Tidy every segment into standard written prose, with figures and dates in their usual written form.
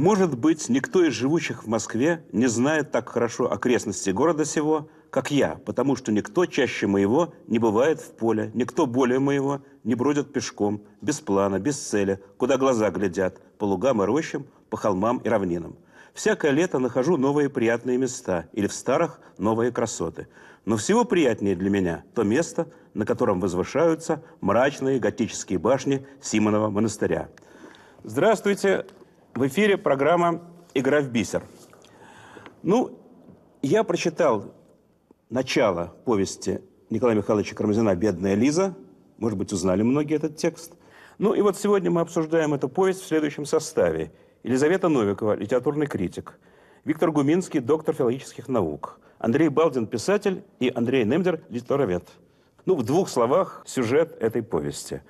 Может быть, никто из живущих в Москве не знает так хорошо окрестности города сего, как я, потому что никто чаще моего не бывает в поле, никто более моего не бродит пешком, без плана, без цели, куда глаза глядят, по лугам и рощам, по холмам и равнинам. Всякое лето нахожу новые приятные места, или в старых новые красоты. Но всего приятнее для меня то место, на котором возвышаются мрачные готические башни Симонова монастыря. Здравствуйте! В эфире программа «Игра в бисер». Ну, я прочитал начало повести Николая Михайловича Карамзина «Бедная Лиза». Может быть, узнали многие этот текст. Ну и вот сегодня мы обсуждаем эту повесть в следующем составе. Елизавета Новикова, литературный критик. Виктор Гуминский, доктор филологических наук. Андрей Балдин, писатель. И Андрей Немдер, литературовед. Ну, в двух словах сюжет этой повести.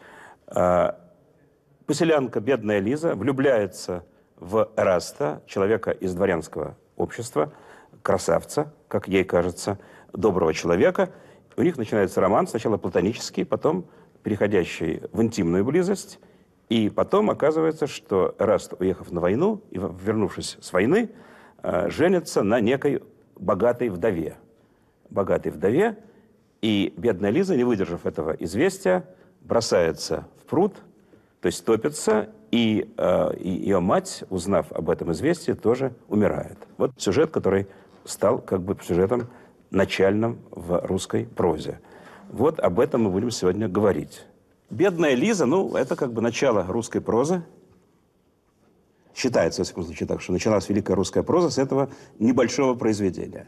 Поселянка, бедная Лиза, влюбляется в Эраста, человека из дворянского общества, красавца, как ей кажется, доброго человека. У них начинается роман, сначала платонический, потом переходящий в интимную близость. И потом оказывается, что Эраст, уехав на войну и вернувшись с войны, женится на некой богатой вдове. Богатой вдове. И бедная Лиза, не выдержав этого известия, бросается в пруд, то есть топится, и ее мать, узнав об этом известии, тоже умирает. Вот сюжет, который стал как бы сюжетом начальным в русской прозе. Вот об этом мы будем сегодня говорить. «Бедная Лиза», ну, это как бы начало русской прозы. Считается, во всяком случае, так, что началась великая русская проза с этого небольшого произведения.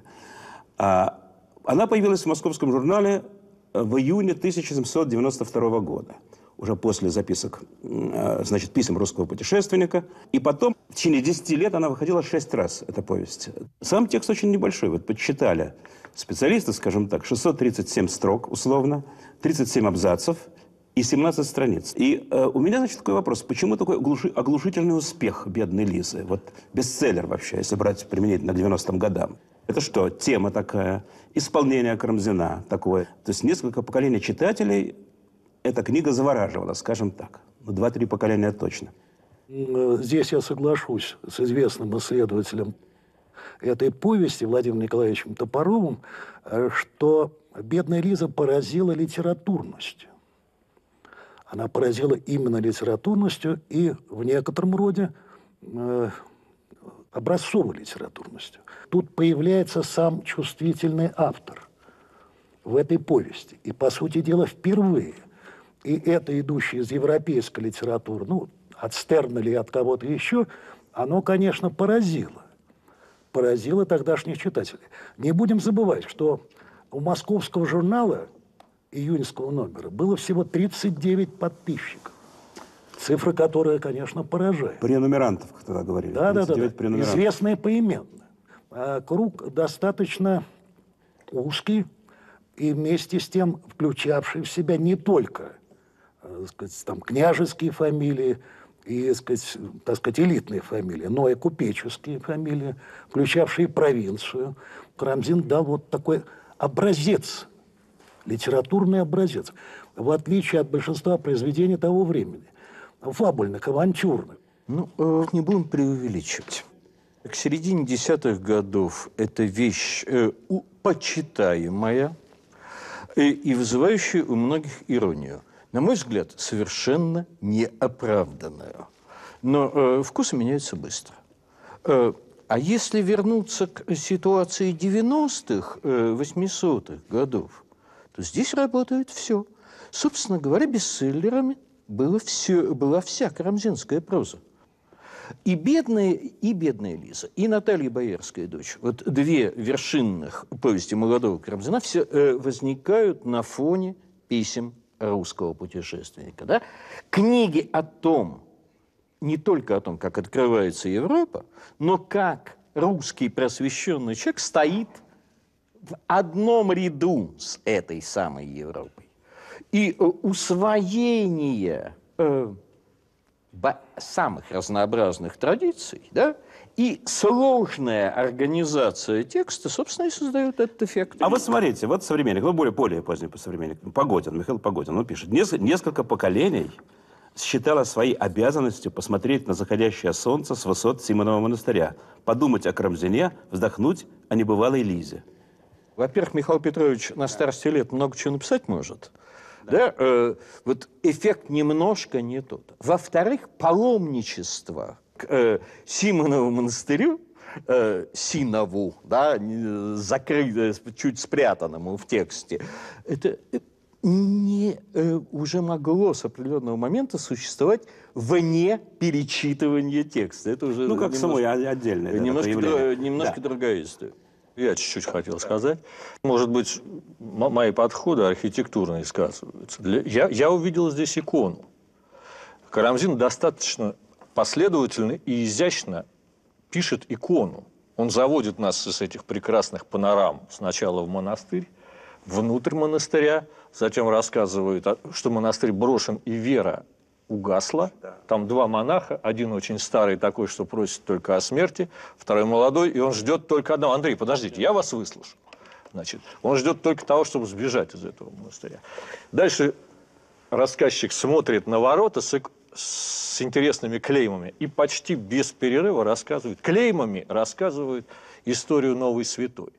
Она появилась в московском журнале в июне 1792 года. Уже после записок, значит, писем русского путешественника. И потом, в течение 10 лет, она выходила 6 раз, эта повесть. Сам текст очень небольшой. Вот подсчитали специалисты, скажем так, 637 строк, условно, 37 абзацев и 17 страниц. И у меня, значит, такой вопрос. Почему такой оглушительный успех «Бедной Лизы»? Вот бестселлер вообще, если брать применительно к 90-м годам. Это что, тема такая, исполнение Карамзина такое. То есть несколько поколений читателей эта книга завораживала, скажем так. Ну, 2-3 поколения точно. Здесь я соглашусь с известным исследователем этой повести Владимиром Николаевичем Топоровым, что «Бедная Лиза» поразила литературностью. Она поразила именно литературностью и в некотором роде образцовой литературностью. Тут появляется сам чувствительный автор в этой повести. И, по сути дела, впервые. И это, идущее из европейской литературы, ну, от Стерна или от кого-то еще, оно, конечно, поразило. Поразило тогдашних читателей. Не будем забывать, что у московского журнала июньского номера было всего 39 подписчиков. Цифра, которая, конечно, поражает. Пренумерантов, как тогда говорили. Да. Известные поименно. Круг достаточно узкий и вместе с тем включавший в себя не только, сказать, там, княжеские фамилии и, так сказать, элитные фамилии, но и купеческие фамилии, включавшие провинцию. Карамзин дал вот такой образец, литературный образец, в отличие от большинства произведений того времени, фабульных, авантюрных. Ну, не будем преувеличивать. К середине 10-х годов эта вещь почитаемая и вызывающая у многих иронию. На мой взгляд, совершенно неоправданную. Но вкусы меняются быстро. А если вернуться к ситуации 90-х, 800-х годов, то здесь работает все. Собственно говоря, бестселлерами была вся карамзинская проза. И бедная Лиза, и Наталья Боярская дочь, вот две вершинных повести молодого Карамзина, все возникают на фоне писем русского путешественника. Да? Книги о том, не только о том, как открывается Европа, но как русский просвещенный человек стоит в одном ряду с этой самой Европой. И усвоение самых разнообразных традиций, да, и сложная организация текста, собственно, и создают этот эффект. А вот смотрите, вот современник, ну, более поздний современник, Погодин, Михаил Погодин, он пишет, несколько поколений считала своей обязанностью посмотреть на заходящее солнце с высот Симонова монастыря, подумать о Карамзине, вздохнуть о небывалой Лизе. Во-первых, Михаил Петрович на старости лет много чего написать может. Да? Вот эффект немножко не тот. Во-вторых, паломничество к Симонову монастырю, Синову, да, чуть спрятанному в тексте, это не уже могло с определенного момента существовать вне перечитывания текста. Это уже Ну, как самой отдельное немножко другая история. Я чуть-чуть хотел сказать. Может быть, мои подходы архитектурные сказываются. Я увидел здесь икону. Карамзин достаточно последовательно и изящно пишет икону. Он заводит нас с этих прекрасных панорам сначала в монастырь, внутрь монастыря, затем рассказывает, что монастырь брошен и вера угасла. Там два монаха, один очень старый такой, что просит только о смерти, второй молодой, и он ждет только одного. Андрей, подождите, я вас выслушаю. Значит, он ждет только того, чтобы сбежать из этого монастыря. Дальше рассказчик смотрит на ворота с интересными клеймами и почти без перерыва клеймами рассказывает историю новой святой.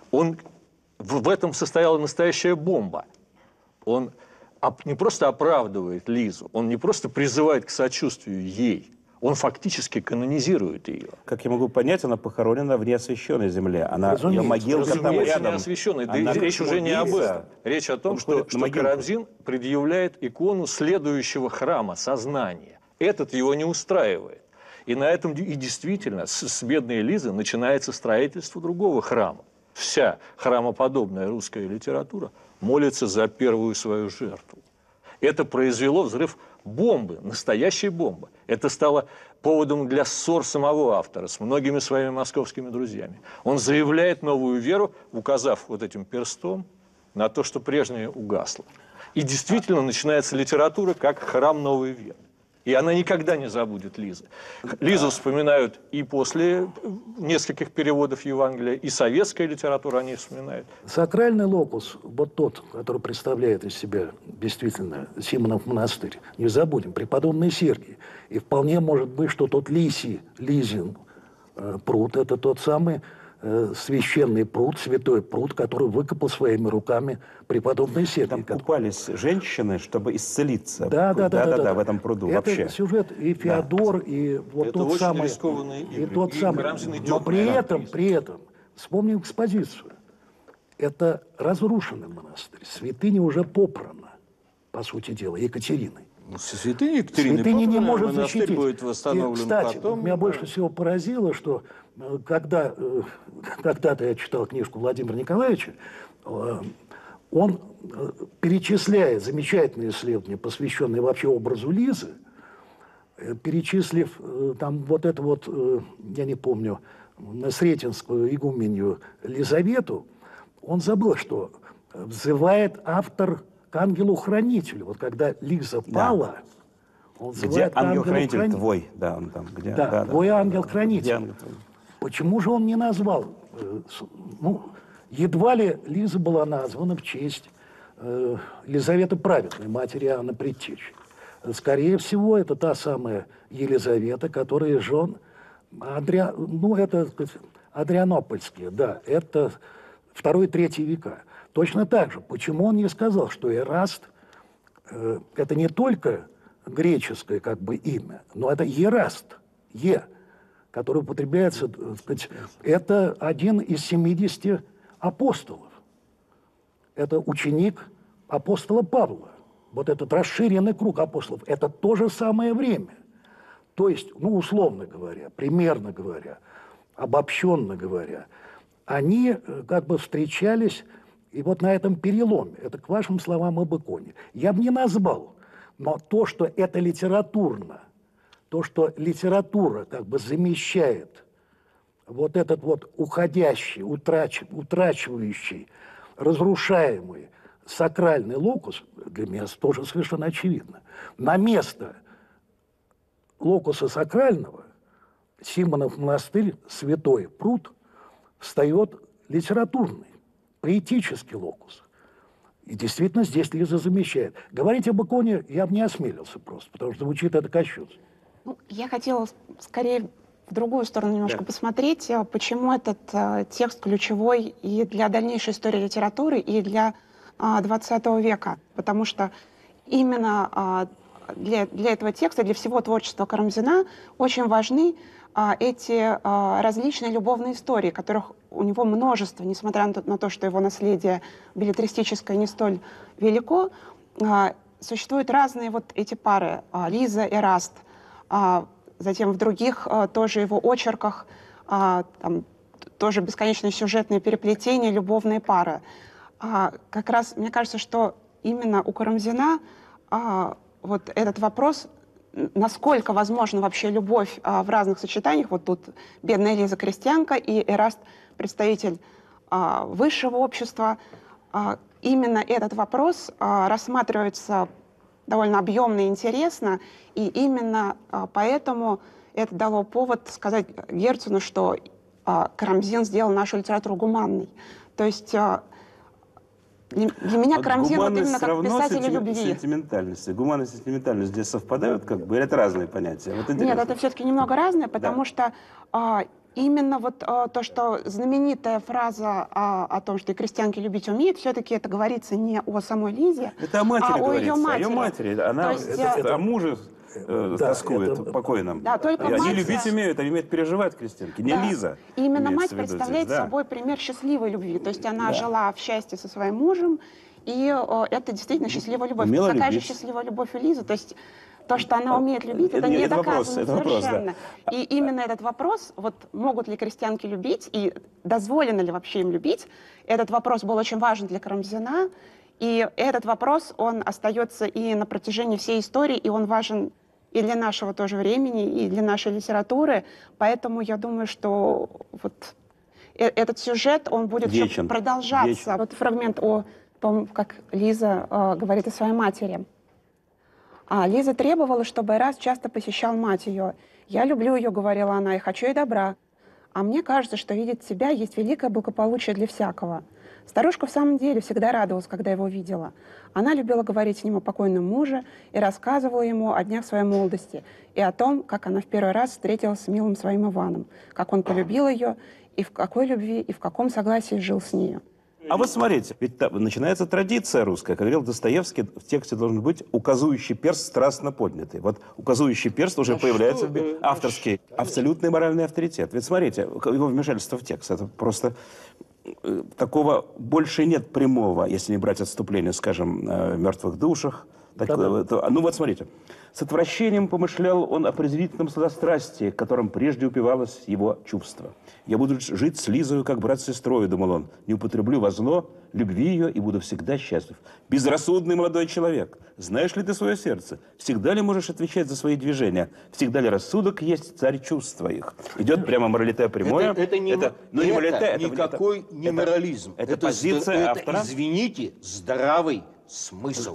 В этом состояла настоящая бомба. Он не просто оправдывает Лизу, он не просто призывает к сочувствию ей, он фактически канонизирует ее. Как я могу понять, она похоронена в неосвященной земле. Ее могилка там рядом. Неосвященной. Да речь уже не об этом. Речь о том, что Карамзин предъявляет икону следующего храма, сознания. Этот его не устраивает. И на этом и действительно с бедной Лизы начинается строительство другого храма. Вся храмоподобная русская литература молится за первую свою жертву. Это произвело взрыв бомбы, настоящей бомбы. Это стало поводом для ссор самого автора с многими своими московскими друзьями. Он заявляет новую веру, указав вот этим перстом на то, что прежнее угасло. И действительно начинается литература как храм новой веры. И она никогда не забудет Лизы. Лизу вспоминают и после нескольких переводов Евангелия, и советская литература они вспоминают. Сакральный локус, вот тот, который представляет из себя действительно Симонов монастырь, не забудем, преподобный Сергий. И вполне может быть, что тот Лизин пруд, это тот самый священный пруд, святой пруд, который выкопал своими руками преподобный Сергий. Там купались женщины, чтобы исцелиться. Да, в этом пруду это вообще. Сюжет и Феодор, и вот это тот очень самый, рискованный и тот самый. Но при этом, вспомним экспозицию. Это разрушенный монастырь. Святыня уже попрана, по сути дела, Екатериной. Святыня Екатерины Святыня не попрана, может монастырь защитить. будет восстановлен И, кстати, потом. меня больше всего поразило, что когда-то я читал книжку Владимира Николаевича, он перечисляет замечательные исследования, посвященные вообще образу Лизы, перечислив там вот это вот, я не помню, Сретенскую игуменью Лизавету, он забыл, что взывает автор к ангелу-хранителю. Вот когда Лиза пала, он взывает где ангел-хранитель твой? Да, он там. Где? Да, твой ангел-хранитель. Ангел? Почему же он не назвал? Едва ли Лиза была названа в честь Елизаветы Праведной, матери Иоанна Предтечи. Скорее всего, это та самая Елизавета, которая жен Адрианопольские, да, это 2-3 века. Точно так же, почему он не сказал, что Эраст это не только греческое как бы имя, но это Ераст, который употребляется, так сказать, это один из 70 апостолов. Это ученик апостола Павла. Вот этот расширенный круг апостолов. Это то же самое время. То есть, условно говоря, примерно говоря, обобщенно говоря, они как бы встречались и вот на этом переломе. Это к вашим словам об иконе. Я бы не назвал, но то, что это литературно, то, что литература как бы замещает вот этот вот уходящий, утрачивающий, разрушаемый сакральный локус, для меня тоже совершенно очевидно. На место локуса сакрального Симонов монастырь, святой пруд, встает литературный, поэтический локус. И действительно здесь Лиза замещает. Говорить об иконе я бы не осмелился просто, потому что звучит это кощунственно. Ну, я хотела скорее в другую сторону немножко посмотреть, почему этот текст ключевой и для дальнейшей истории литературы, и для XX века. Потому что именно для этого текста, для всего творчества Карамзина очень важны эти различные любовные истории, которых у него множество, несмотря на то, что его наследие беллетристическое не столь велико. Существуют разные вот эти пары, Лиза, Эраст, затем в других тоже его очерках там, тоже бесконечные сюжетные переплетения, любовные пары. Как раз мне кажется, что именно у Карамзина вот этот вопрос, насколько возможна вообще любовь в разных сочетаниях, вот тут бедная Лиза крестьянка и Эраст представитель высшего общества, именно этот вопрос рассматривается довольно объемно и интересно, и именно поэтому это дало повод сказать Герцену, что Карамзин сделал нашу литературу гуманной. То есть для меня Карамзин вот именно как писатель любви. Сентиментальность. Гуманность и сентиментальность здесь совпадают, как бы, или это разные понятия? Вот нет, это все-таки немного разное, потому что именно вот то, что знаменитая фраза о том, что и крестьянки любить умеют, все-таки это говорится не о самой Лизе, это о матери а говорится, о ее матери. О ее матери. Она о муже тоскует покойном. Да, только они мать, любить умеют, они умеют переживать крестьянки, не Лиза. И именно мать представляет собой пример счастливой любви. То есть она жила в счастье со своим мужем, и это действительно счастливая любовь. Умела Такая любить. же счастливая любовь у Лизы. То есть то, что она умеет любить, это не доказано совершенно. И именно этот вопрос, вот могут ли крестьянки любить, и дозволено ли вообще им любить, этот вопрос был очень важен для Карамзина, и этот вопрос, он остается и на протяжении всей истории, и он важен и для нашего тоже времени, и для нашей литературы. Поэтому я думаю, что вот этот сюжет, он будет еще продолжаться. Вечен. Вот фрагмент о том, как Лиза говорит о своей матери. Лиза требовала, чтобы Эраст часто посещал мать ее. «Я люблю ее», — говорила она, — «и хочу ей добра. А мне кажется, что видеть тебя есть великое благополучие для всякого». Старушка в самом деле всегда радовалась, когда его видела. Она любила говорить с ним о покойном муже и рассказывала ему о днях своей молодости и о том, как она в первый раз встретилась с милым своим Иваном, как он полюбил ее, и в какой любви, и в каком согласии жил с нею. А вот смотрите, ведь начинается традиция русская. Как говорил Достоевский, в тексте должен быть указующий перст страстно поднятый. Вот указующий перст уже появляется авторский, абсолютный моральный авторитет. Ведь смотрите, его вмешательство в текст, это просто... Такого больше нет прямого, если не брать отступление, скажем, о мертвых душах. Ну вот смотрите. С отвращением помышлял он о презрительном сладострастии, которым прежде упивалось его чувство. «Я буду жить с Лизою, как брат с сестрой», — думал он. «Не употреблю во зло любви ее и буду всегда счастлив». Безрассудный молодой человек, знаешь ли ты свое сердце? Всегда ли можешь отвечать за свои движения? Всегда ли рассудок есть царь чувств твоих? Идет прямо моралите прямое. Это никакой не морализм. Это позиция автора. Извините, здравый смысл.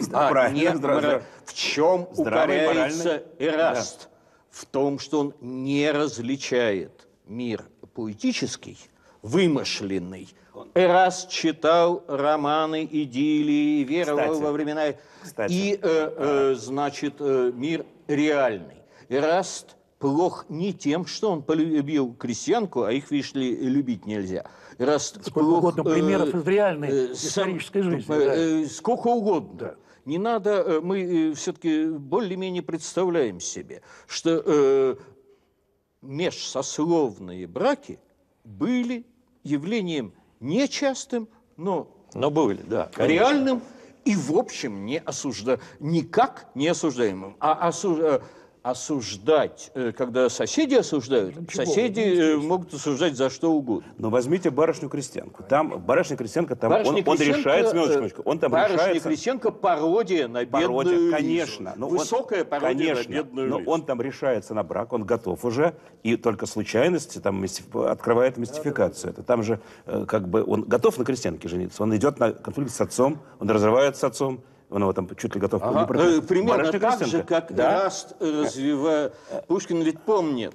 В чем Здравый, укоряется Эраст? В том, что он не различает мир поэтический, вымышленный. Эраст читал романы, идиллии, веровал во времена... И, значит, мир реальный. Эраст плох не тем, что он полюбил крестьянку, а их, видишь ли, любить нельзя. Эраст сколько угодно примеров из реальной исторической жизни. Сколько угодно. Да. Не надо, мы все-таки более-менее представляем себе, что межсословные браки были явлением нечастым, но были, да. реальным и, в общем, никак не осуждаемым. Осуждать, когда соседи осуждают, соседи могут осуждать за что угодно. Но возьмите барышню-крестьянку. Там барышня-крестьянка, там он решается, минуточку, он там решается... Барышня-крестьянка пародия на бедную Лизу. Конечно. Высокая пародия на бедную но Лизу. он там решается на брак, он готов уже, и только случайность там открывает мистификацию. Это там же как бы он готов на крестьянке жениться, он идет на конфликт с отцом, он разрывает с отцом, он его там чуть ли готов... Примерно так же, как Эраст развивает... Пушкин ведь помнит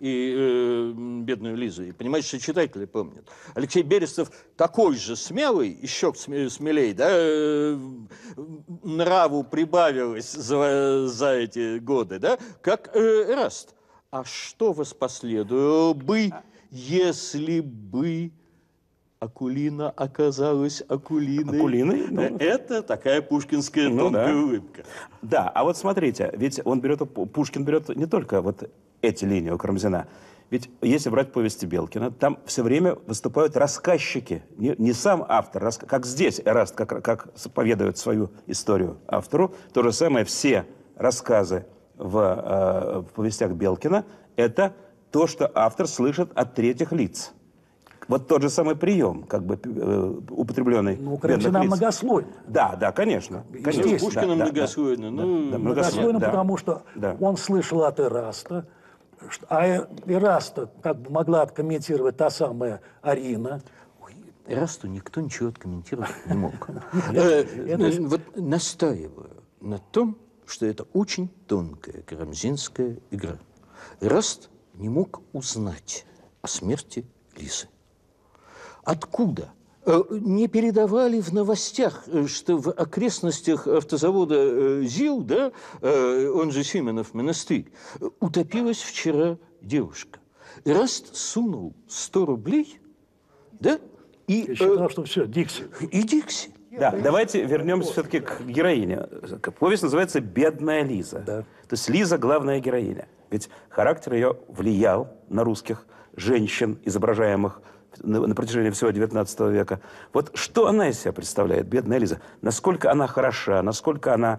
и бедную Лизу. И понимаете, что читатели помнят. Алексей Берестов такой же смелый, еще смелей, да, нраву прибавилось за эти годы, да, как Эраст. А что воспоследовало бы, если бы Акулина оказалась Акулиной? Акулиной? Ну, это такая пушкинская тонкая улыбка. Да, а вот смотрите, ведь Пушкин берет не только вот эти линии у Карамзина. Ведь если брать повести Белкина, там все время выступают рассказчики, не сам автор, как здесь Эраст, как поведает свою историю автору. То же самое все рассказы в повестях Белкина – это то, что автор слышит от третьих лиц. Вот тот же самый прием, как бы употребленный. Ну, Карамзина многослойно. Да, конечно. Здесь, Пушкина многослойно. Многослойно, потому что он слышал от Эраста, а Эраста как бы могла откомментировать та самая Арина. Эрасту никто ничего откомментировать не мог. Вот настаиваю на том, что это очень тонкая карамзинская игра. Эраст не мог узнать о смерти Лизы. Откуда? Не передавали в новостях, что в окрестностях автозавода ЗИЛ, да, он же Сименов монастырь, утопилась вчера девушка. Эраст сунул 100 рублей, да, и... Я считал, что все, Дикси. И Дикси. Да, давайте вернемся все-таки к героине. Повесть называется «Бедная Лиза». Да. То есть Лиза – главная героиня. Ведь характер ее влиял на русских женщин, изображаемых на протяжении всего XIX века. Вот что она из себя представляет, бедная Лиза? Насколько она хороша, насколько она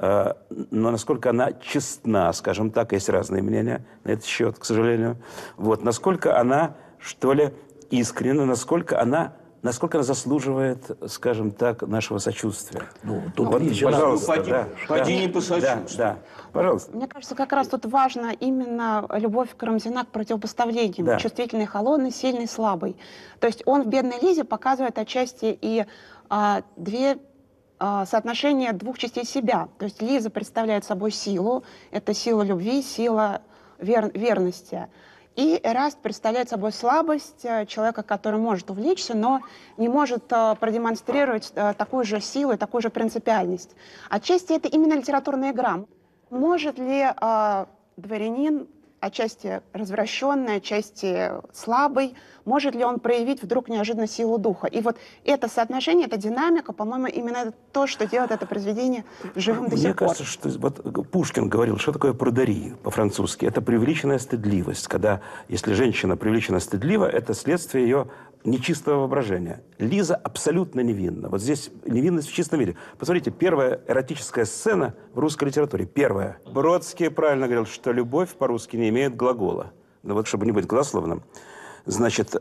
честна, скажем так, есть разные мнения на этот счет, к сожалению. Вот, насколько она, что ли, искренна, насколько она заслуживает, скажем так, нашего сочувствия. Ну, тут вот, пожалуйста, Поди не посочувствуй. Да, пожалуйста. Мне кажется, как раз тут важно именно любовь Карамзина к противопоставлениям. Да. Чувствительный, холодный, сильный, слабый. То есть он в «Бедной Лизе» показывает отчасти и соотношение двух частей себя. То есть Лиза представляет собой силу. Это сила любви, сила верности. И Эраст представляет собой слабость человека, который может увлечься, но не может продемонстрировать такую же силу и такую же принципиальность. Отчасти это именно литературная игра. Может ли дворянин, отчасти развращенный, отчасти слабый, может ли он проявить вдруг неожиданно силу духа? И вот это соотношение, эта динамика, по-моему, именно это то, что делает это произведение живым до сих Мне пор. кажется, что вот Пушкин говорил, что такое прудария по-французски. Это преувеличенная стыдливость. Когда, если женщина преувеличенно стыдлива, это следствие ее нечистого воображения. Лиза абсолютно невинна. Вот здесь невинность в чистом виде. Посмотрите, первая эротическая сцена в русской литературе. Первая. Бродский правильно говорил, что любовь по-русски не имеет глагола. Ну вот, чтобы не быть голословным. Значит,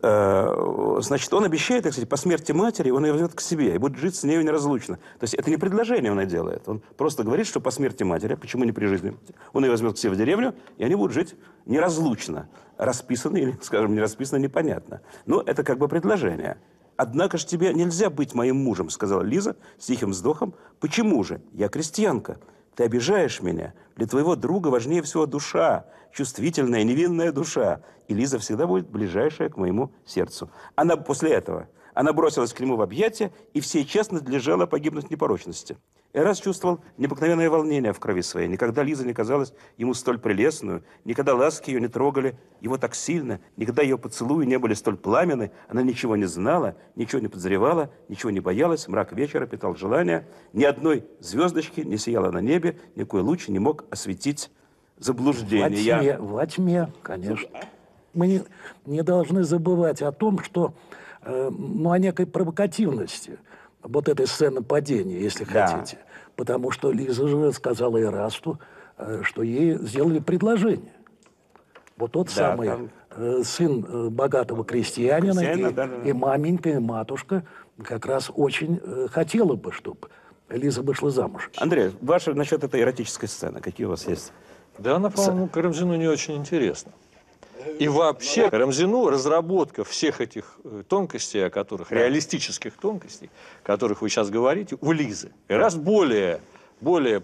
он обещает, кстати, по смерти матери он ее возьмет к себе и будет жить с нею неразлучно. То есть это не предложение он и делает. Он просто говорит, что по смерти матери, почему не при жизни, он ее возьмет к себе в деревню, и они будут жить неразлучно. Расписано или, скажем, не расписано, непонятно. Но это как бы предложение. «Однако ж тебе нельзя быть моим мужем», сказала Лиза с тихим вздохом. «Почему же? Я крестьянка. Ты обижаешь меня. Для твоего друга важнее всего душа, чувствительная, невинная душа. И Лиза всегда будет ближайшая к моему сердцу». Она после этого, она бросилась к нему в объятия, и всей честно надлежало погибнуть в непорочности. Эраст чувствовал необыкновенное волнение в крови своей. Никогда Лиза не казалась ему столь прелестную, никогда ласки ее не трогали его так сильно, никогда ее поцелуи не были столь пламенны. Она ничего не знала, ничего не подозревала, ничего не боялась. Мрак вечера питал желание. Ни одной звездочки не сияло на небе, никакой луч не мог осветить заблуждение. Во тьме, конечно. Мы не должны забывать о том, что о некой провокативности вот этой сцены падения, если хотите. Потому что Лиза же сказала Эрасту, что ей сделали предложение. Вот тот самый сын богатого крестьянина, и маменька, и матушка как раз очень хотела бы, чтобы Лиза вышла замуж. Андрей, ваше насчет этой эротической сцены, какие у вас есть? Да, она, по-моему, Карамзину не очень интересна. И вообще Карамзину разработка всех этих тонкостей, о которых, реалистических тонкостей, о которых вы сейчас говорите, у Лизы. Эраст более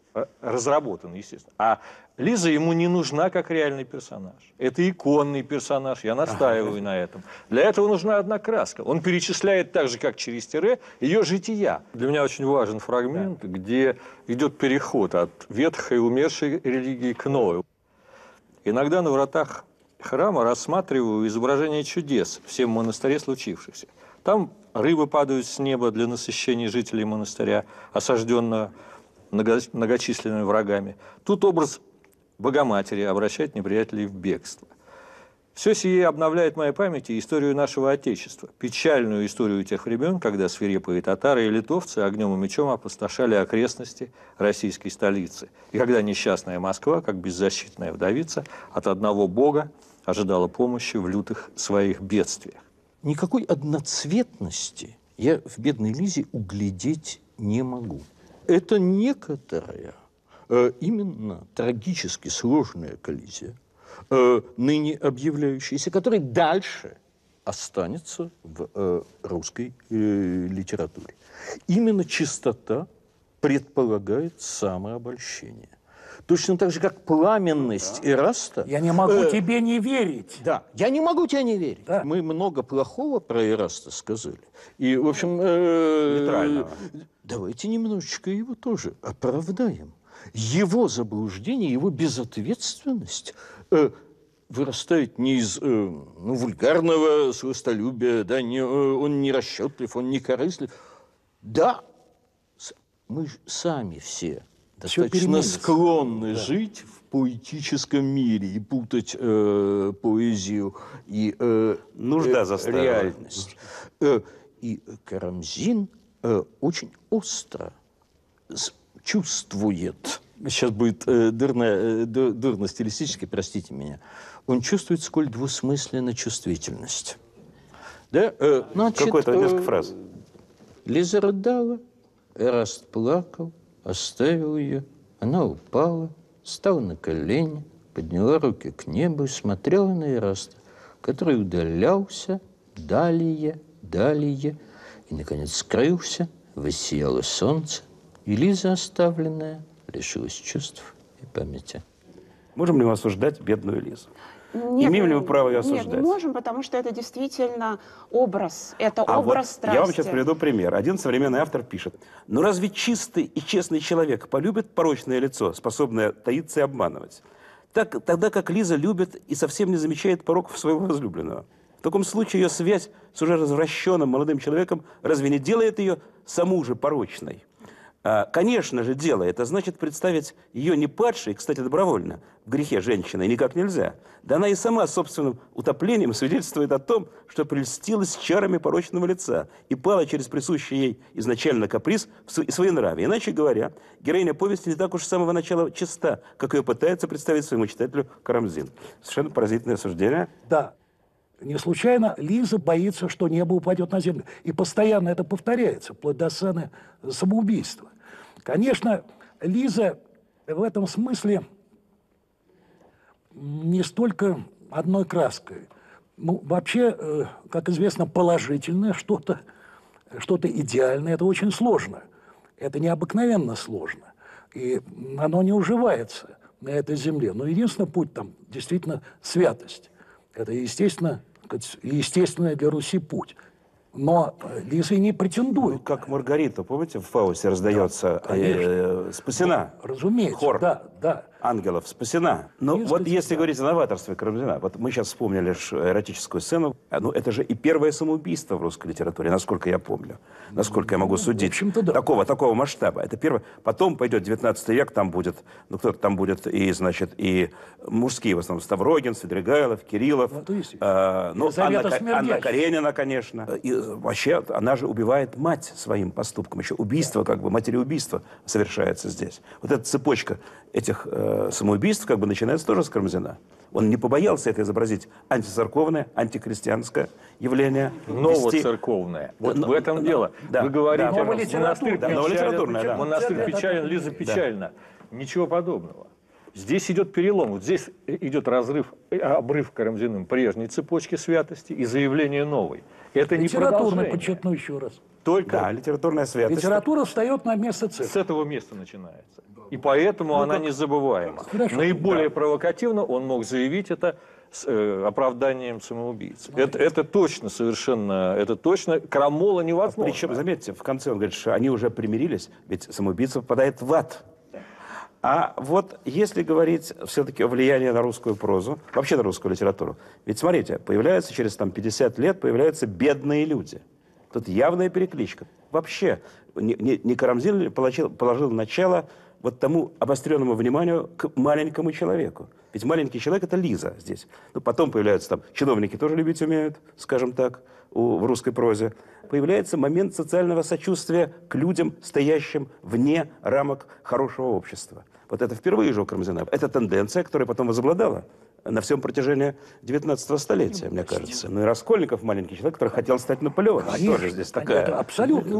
разработан, естественно. А Лиза ему не нужна как реальный персонаж. Это иконный персонаж, я настаиваю на этом. Для этого нужна одна краска. Он перечисляет так же, как через тире, ее жития. Для меня очень важен фрагмент, где идет переход от ветхой умершей религии к новой. Иногда на вратах храма рассматриваю изображение чудес в всем монастыре случившихся. Там рыбы падают с неба для насыщения жителей монастыря, осажденного многочисленными врагами. Тут образ Богоматери обращает неприятелей в бегство. Все сие обновляет в моей памяти историю нашего Отечества, печальную историю тех времен, когда свирепые татары и литовцы огнем и мечом опустошали окрестности российской столицы, и когда несчастная Москва, как беззащитная вдовица, от одного Бога ожидала помощи в лютых своих бедствиях. Никакой одноцветности я в «Бедной Лизе» углядеть не могу. Это некоторая, именно трагически сложная коллизия, ныне объявляющаяся, которая дальше останется в русской литературе. Именно чистота предполагает самообольщение. Точно так же, как пламенность Эраста... Я не могу тебе не верить. Да, я не могу тебе не верить. Да. Мы много плохого про Эраста сказали. И, в общем... Нейтрального. Давайте немножечко его тоже оправдаем. Его заблуждение, его безответственность вырастает не из вульгарного сластолюбия, да, он не расчетлив, он не корыстлив. Да, мы сами все достаточно склонны жить в поэтическом мире и путать поэзию и Нужда заставила. реальность. И Карамзин очень остро чувствует, сейчас будет дурно стилистически, простите меня, он чувствует, сколь двусмысленна чувствительность. Да? Значит, Какой-то несколько фраз. Лиза рыдала, Эраст плакал, оставил ее, она упала, стала на колени, подняла руки к небу и смотрела на Эраста, который удалялся далее, и, наконец, скрылся, воссияло солнце, и Лиза, оставленная, лишилась чувств и памяти. Можем ли мы осуждать бедную Лизу? Нет, Имеем ли мы право ее осуждать? Нет, не можем, потому что это действительно образ. Это А образ вот страсти. я вам сейчас приведу пример. Один современный автор пишет. Ну разве чистый и честный человек полюбит порочное лицо, способное таиться и обманывать? Тогда как Лиза любит и совсем не замечает пороков своего возлюбленного. В таком случае ее связь с уже развращенным молодым человеком разве не делает ее саму же порочной? Конечно же, делает. Это значит представить ее не падшей, кстати, добровольно, в грехе женщины никак нельзя. Да она и сама собственным утоплением свидетельствует о том, что прельстилась чарами порочного лица и пала через присущий ей изначально каприз и своенравие. Иначе говоря, героиня повести не так уж с самого начала чиста, как ее пытается представить своему читателю Карамзин. Совершенно поразительное суждение. Да. Не случайно Лиза боится, что небо упадет на землю. И постоянно это повторяется, вплоть до сцены самоубийства. Конечно, Лиза в этом смысле не столько одной краской. Ну, вообще, как известно, положительное что-то идеальное – это очень сложно. Это необыкновенно сложно. И оно не уживается на этой земле. Но единственный путь там действительно святость. Это, естественно, естественный для Руси путь. Но Лиза и не претендует. Ну, как Маргарита, помните, в Фаусте раздается «Спасена». Разумеется, Хор да. ангелов «Спасена». Но Лиза вот спасена. если говорить о новаторстве Карамзина, вот мы сейчас вспомнили эротическую сцену, ну это же и первое самоубийство в русской литературе, насколько я помню, насколько я могу судить. В общем-то, да. Такого масштаба. Это первое. Потом пойдет 19 век, там будет, ну кто-то там будет, и, значит, и мужские в основном, Ставрогин, Свидригайлов, Кириллов, Ну, то есть, Елизавета Анна Каренина, конечно. И вообще, она же убивает мать своим поступком. Еще убийство, как бы, материубийство совершается здесь. Вот эта цепочка этих самоубийств, как бы, начинается тоже с Карамзина. Он не побоялся это изобразить антицерковное, антихристианское явление. Новоцерковное. Вот в этом дело. Да. Вы говорите, Да. монастырь Да. монастырь печален, Лиза печальна. Ничего подобного. Здесь идет перелом. Вот здесь идет обрыв Карамзиным прежней цепочки святости и заявление новой. Это не Литературно продолжение. подчеркну еще раз. Только Да, литературная святость. Литература встает на место с церкви. этого места начинается. И поэтому она незабываема. Хорошо. Наиболее провокативно он мог заявить это с оправданием самоубийцы. Это точно совершенно, это точно крамола невозможно. Причем, заметьте, в конце он говорит, что они уже примирились, ведь самоубийца попадает в ад. А вот если говорить все-таки о влиянии на русскую прозу, вообще на русскую литературу, ведь смотрите, появляются через 50 лет, появляются бедные люди. Тут явная перекличка. Вообще, не Карамзин ли положил начало вот тому обостренному вниманию к маленькому человеку. Ведь маленький человек – это Лиза здесь. Ну, потом появляются там чиновники, тоже любить умеют, скажем так, в русской прозе. Появляется момент социального сочувствия к людям, стоящим вне рамок хорошего общества. Вот это впервые же у Карамзина. Это тенденция, которая потом возобладала на всем протяжении 19 столетия, мне кажется. Ну и Раскольников, маленький человек, который хотел стать Наполеоном. Тоже здесь такая... Это абсолютно.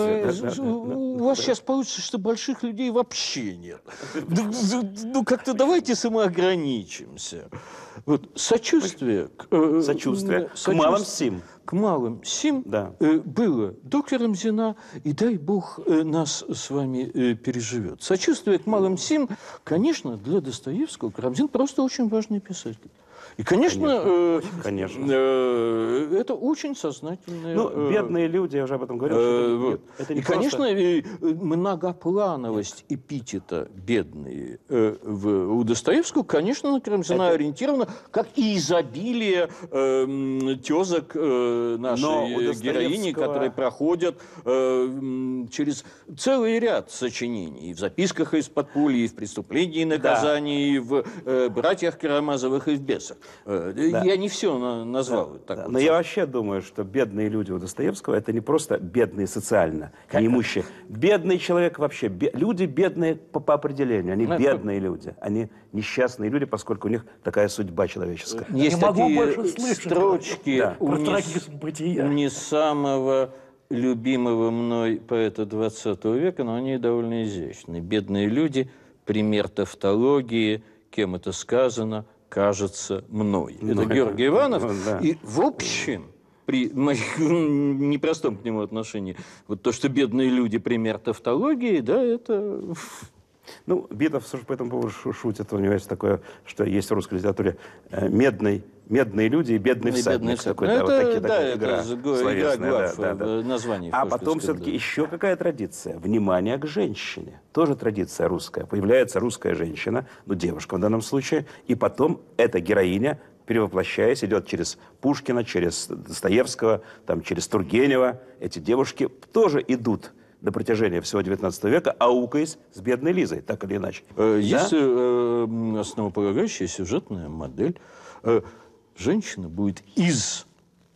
У вас сейчас получится, что больших людей вообще нет. Ну, как-то давайте самоограничимся. Вот сочувствие к малым сим. К малым сим Да. было до Карамзина, и дай бог нас с вами переживет. Сочувствие к малым сим, конечно, для Достоевского Карамзин просто очень важный писатель. И, конечно, Конечно. это очень сознательное... Ну, бедные люди, я уже об этом говорил, что это не И, просто... конечно, многоплановость эпитета «бедные» у Достоевского, конечно, на Карамзина ориентирована, как и изобилие тезок нашей героини, которые проходят через целый ряд сочинений. И в «Записках из-под пули», и в «Преступлении и наказании», и в «Братьях Карамазовых», и в «Бесах». Я не все назвал. Так вот. Но я вообще думаю, что бедные люди у Достоевского – это не просто бедные социально, неимущие. Бедный человек вообще. Люди бедные по определению. Они бедные люди. Они несчастные люди, поскольку у них такая судьба человеческая. Есть Не могу такие больше слышать строчки про трагизм бытия. у не самого любимого мной поэта 20 века, но они довольно изящны. «Бедные люди», пример тавтологии, кем это сказано, кажется мной. Это Георгий Иванов. Да. И в общем, при моем непростом к нему отношении, вот то, что бедные люди пример тавтологии, да, это... Ну, Битов по этому поводу шутит. У него есть такое, что есть в русской литературе медные люди и бедный всадник. Это, такая игра словесная. Глав, название. А потом все-таки еще какая традиция? Внимание к женщине. Тоже традиция русская. Появляется русская женщина, ну, девушка в данном случае, и потом эта героиня, перевоплощаясь, идет через Пушкина, через Достоевского, там, через Тургенева. Эти девушки тоже идут на протяжении всего XIX века, аукаясь с бедной Лизой, так или иначе. Есть основополагающая сюжетная модель. Женщина будет из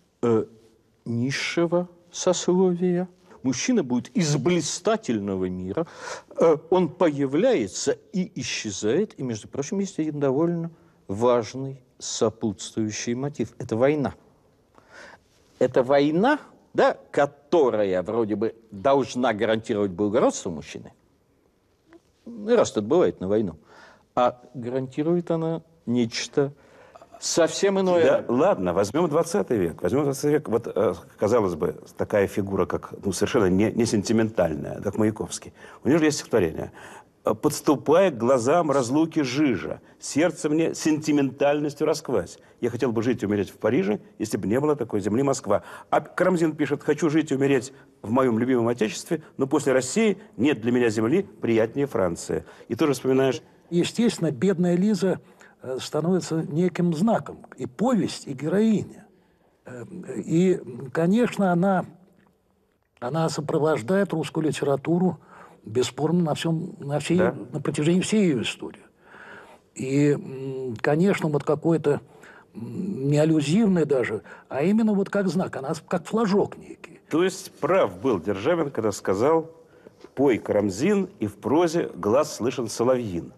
низшего сословия, мужчина будет из блистательного мира. Он появляется и исчезает. И, между прочим, есть один довольно важный сопутствующий мотив. Это война. Это война, да, которая вроде бы должна гарантировать благородство мужчины. И раз тут бывает на войну. А гарантирует она нечто совсем иное. Да, ладно, возьмем 20 век. Возьмем 20 век. Вот, казалось бы, такая фигура, как совершенно не сентиментальная, как Маяковский. У него же есть стихотворение. «Подступая к глазам разлуки жижа, сердце мне сентиментальностью расквась. Я хотел бы жить и умереть в Париже, если бы не было такой земли Москва». А Карамзин пишет: «Хочу жить и умереть в моем любимом отечестве, но после России нет для меня земли приятнее Франции». И тоже вспоминаешь... Естественно, бедная Лиза становится неким знаком. И повесть, и героиня. И, конечно, она сопровождает русскую литературу бесспорно на протяжении всей ее истории. И, конечно, вот какой-то не аллюзивный даже, а именно вот как знак, она как флажок некий. То есть прав был Державин, когда сказал: «Пой, Карамзин, и в прозе глаз слышен соловьин».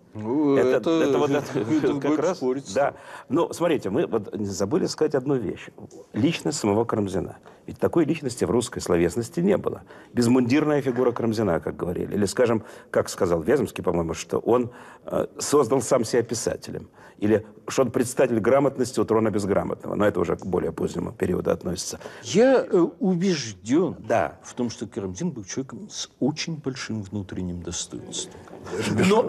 Это как раз, спориться. да. Но смотрите, мы вот забыли сказать одну вещь. Личность самого Карамзина. Ведь такой личности в русской словесности не было. Безмундирная фигура Карамзина, как говорили. Или, скажем, как сказал Вяземский, по-моему, что он создал сам себя писателем. Или что он представитель грамотности у трона безграмотного. Но это уже к более позднему периоду относится. Я убежден Да. в том, что Карамзин был человеком с очень большим внутренним достоинством. Но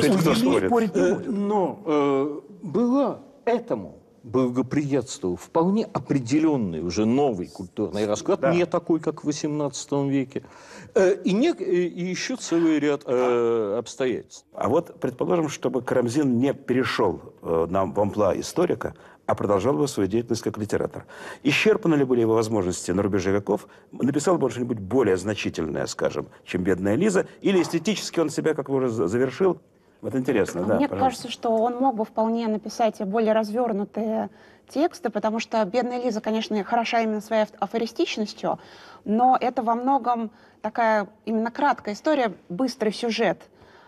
Была этому благоприятствовал вполне определенный уже новый культурный расклад, не такой, как в XVIII веке, и еще целый ряд обстоятельств. А вот, предположим, чтобы Карамзин не перешел нам в амплуа историка, а продолжал бы свою деятельность как литератор. Исчерпаны ли были его возможности на рубеже веков? Написал бы он что-нибудь более значительное, скажем, чем «Бедная Лиза», или эстетически он себя, как вы уже завершил? Вот интересно, да, Мне пожалуйста. кажется, что он мог бы вполне написать более развернутые тексты, потому что «Бедная Лиза», конечно, хороша именно своей афористичностью, но это во многом такая именно краткая история, быстрый сюжет.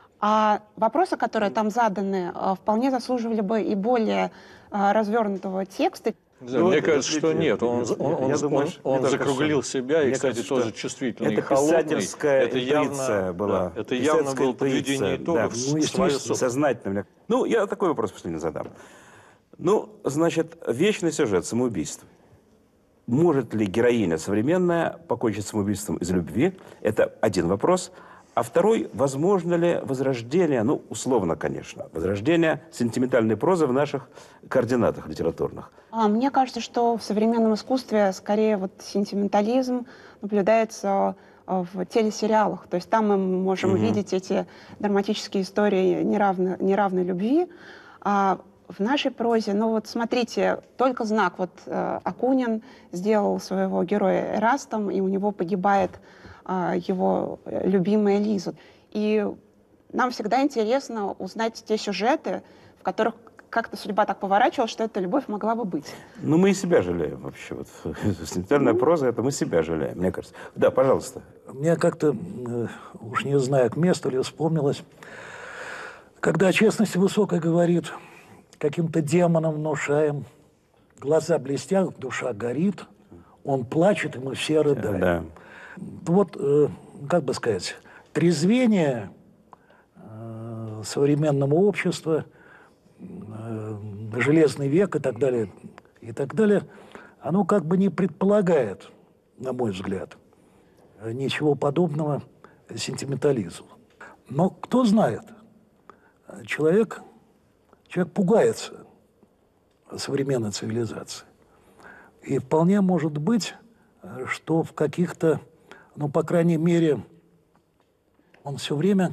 А вопросы, которые там заданы, вполне заслуживали бы и более развернутого текста. Да, Ну, мне вот, кажется, что видите, нет. Он я думаю, он не только закруглил что. себя, и, Мне кстати, кажется, тоже что чувствительный это и холодный. писательская Это интуиция явно была. Это явно Писательская было подведение интуиция, итогов да. в Ну, свое естественно, собственное. сознательно. Ну, я такой вопрос последний задам. Ну, значит, вечный сюжет самоубийства. Может ли героиня современная покончить самоубийством из любви? Это один вопрос. А второй, возможно ли возрождение, ну, условно, конечно, возрождение сентиментальной прозы в наших координатах литературных? Мне кажется, что в современном искусстве скорее вот сентиментализм наблюдается в телесериалах. То есть там мы можем видеть эти драматические истории неравной любви. А в нашей прозе, ну вот смотрите, только знак. Вот Акунин сделал своего героя Эрастом, и у него погибает его любимая Лиза. И нам всегда интересно узнать те сюжеты, в которых как-то судьба так поворачивалась, что эта любовь могла бы быть. Ну, мы и себя жалеем вообще. Вот. Сентиментальная проза, это мы себя жалеем, мне кажется. Да, пожалуйста. Мне как-то, уж не знаю, к месту ли вспомнилось, когда о честности высокой говорит, каким-то демоном внушаем, глаза блестят, душа горит, он плачет, и мы все рыдаем. Да. Вот, как бы сказать, трезвение современного общества, железный век и так далее, оно как бы не предполагает, на мой взгляд, ничего подобного сентиментализму. Но кто знает, человек пугается современной цивилизации. И вполне может быть, что в каких-то, ну, по крайней мере, он все время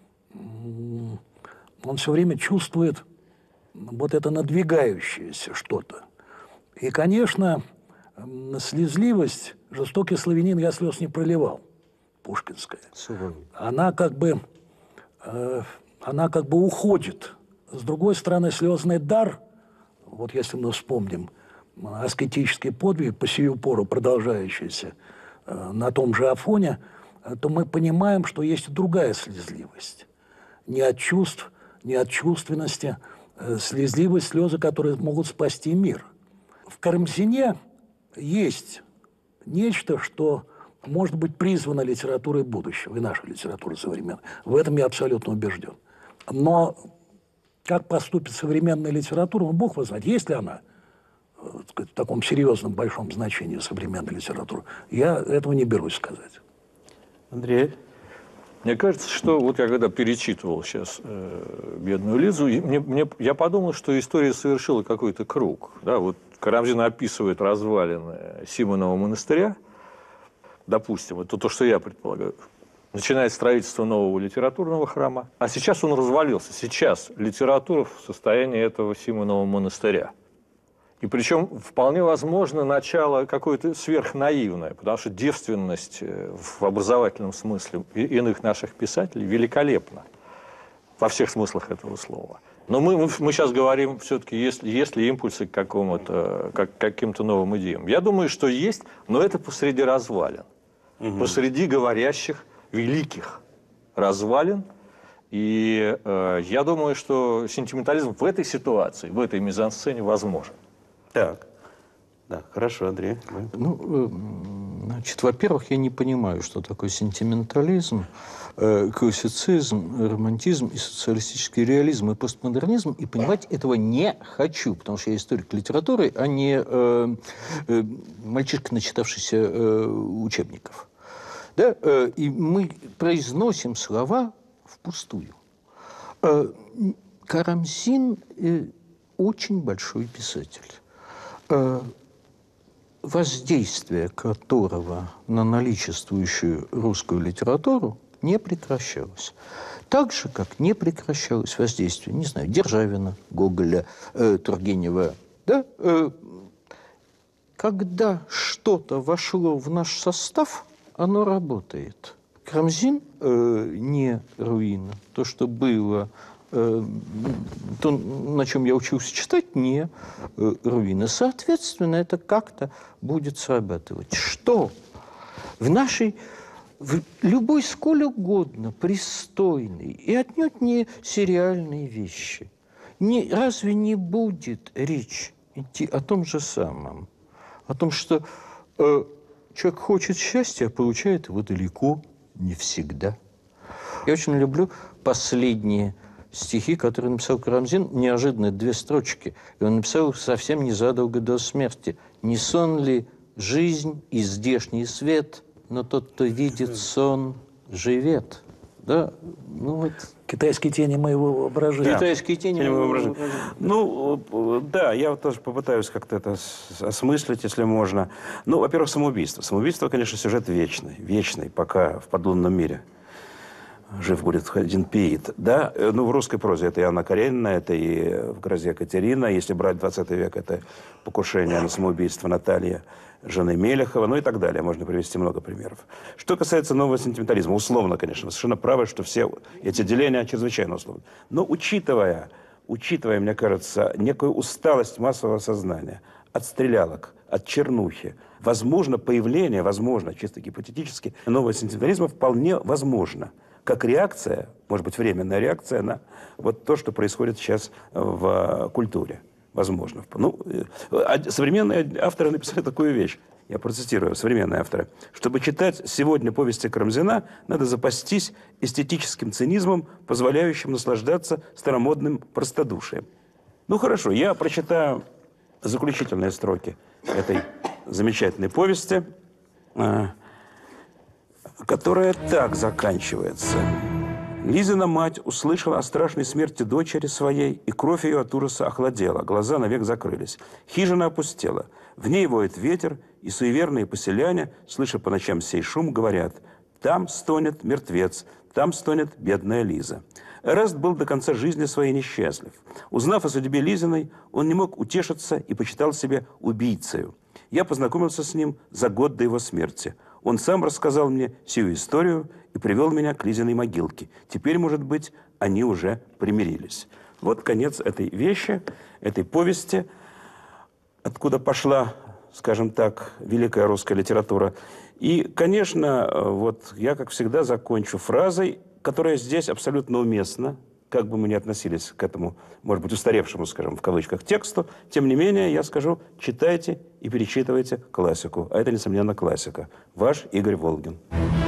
чувствует вот это надвигающееся что-то. И, конечно, слезливость, жестокий славянин, я слез не проливал, пушкинская. Она как бы уходит. С другой стороны, слезный дар, вот если мы вспомним аскетический подвиг, по сию пору продолжающийся на том же Афоне, то мы понимаем, что есть и другая слезливость. Не от чувств, не от чувственности, слезливость, слезы, которые могут спасти мир. В Карамзине есть нечто, что может быть призвано литературой будущего, и нашей литературой современной. В этом я абсолютно убежден. Но как поступит современная литература, ну, Бог его знает, есть ли она в таком серьезном, большом значении современной литературы, я этого не берусь сказать. Андрей? Мне кажется, что вот я когда перечитывал сейчас «Бедную Лизу», я подумал, что история совершила какой-то круг. Да, вот Карамзин описывает развалины Симонова монастыря, допустим, это то, что я предполагаю, начинает строительство нового литературного храма, а сейчас он развалился. Сейчас литература в состоянии этого Симонова монастыря. И причем вполне возможно начало какое-то сверхнаивное, потому что девственность в образовательном смысле иных наших писателей великолепна во всех смыслах этого слова. Но мы сейчас говорим все-таки, есть ли импульсы к каким-то новым идеям. Я думаю, что есть, но это посреди развалин. Посреди говорящих великих развалин. И я думаю, что сентиментализм в этой ситуации, в этой мизансцене возможен. Так. Да, хорошо, Андрей. Ну, Значит, во-первых, я не понимаю, что такое сентиментализм, классицизм, романтизм и социалистический реализм и постмодернизм, и понимать этого не хочу, потому что я историк литературы, а не мальчишка, начитавшийся учебников. Да? И мы произносим слова впустую. Карамзин очень большой писатель, воздействие которого на наличествующую русскую литературу не прекращалось. Так же, как не прекращалось воздействие, не знаю, Державина, Гоголя, Тургенева. Да? Когда что-то вошло в наш состав, оно работает. Карамзин не руина. То, что было, то, на чем я учился читать, не руина. Соответственно, это как-то будет срабатывать. Что в любой сколь угодно пристойной и отнюдь не сериальной вещи разве не будет речь идти о том же самом? О том, что человек хочет счастья, а получает его далеко не всегда. Я очень люблю последние стихи, которые написал Карамзин, неожиданно 2 строчки. И он написал их совсем незадолго до смерти. «Не сон ли жизнь и здешний свет, но тот, кто видит сон, живет». Да? Ну, вот. Китайские тени моего воображения. Да. Китайские тени Тени моего воображения. Ну, да, я тоже попытаюсь как-то это осмыслить, если можно. Ну, во-первых, самоубийство. Самоубийство, конечно, сюжет вечный, пока в подлунном мире жив будет один пиит. Да? Ну, в русской прозе это и Анна Каренина, это и в «Грозе Катерина». Если брать 20 век, это покушение на самоубийство Натальи, жены Мелехова, ну и так далее. Можно привести много примеров. Что касается нового сентиментализма, условно, конечно, совершенно правы, что все эти деления чрезвычайно условны. Но учитывая, мне кажется, некую усталость массового сознания от стрелялок, от чернухи, возможно, чисто гипотетически, нового сентиментализма вполне возможно. Как реакция, может быть, временная реакция на вот то, что происходит сейчас в культуре. Возможно. Ну, современные авторы написали такую вещь. Я процитирую современные авторы. Чтобы читать сегодня повести Карамзина, надо запастись эстетическим цинизмом, позволяющим наслаждаться старомодным простодушием. Ну, хорошо, я прочитаю заключительные строки этой замечательной повести, которая так заканчивается. Лизина мать услышала о страшной смерти дочери своей, и кровь ее от ужаса охладела, глаза навек закрылись. Хижина опустела, в ней воет ветер, и суеверные поселяне, слыша по ночам сей шум, говорят: «Там стонет мертвец, там стонет бедная Лиза». Эраст был до конца жизни своей несчастлив. Узнав о судьбе Лизиной, он не мог утешиться и почитал себя убийцею. Я познакомился с ним за год до его смерти. Он сам рассказал мне сию историю и привел меня к Лизиной могилке. Теперь, может быть, они уже примирились. Вот конец этой вещи, этой повести, откуда пошла, скажем так, великая русская литература. И, конечно, вот я, как всегда, закончу фразой, которая здесь абсолютно уместна, как бы мы ни относились к этому, может быть, устаревшему, скажем, в кавычках, тексту. Тем не менее, я скажу: читайте и перечитывайте классику. А это, несомненно, классика. Ваш Игорь Волгин.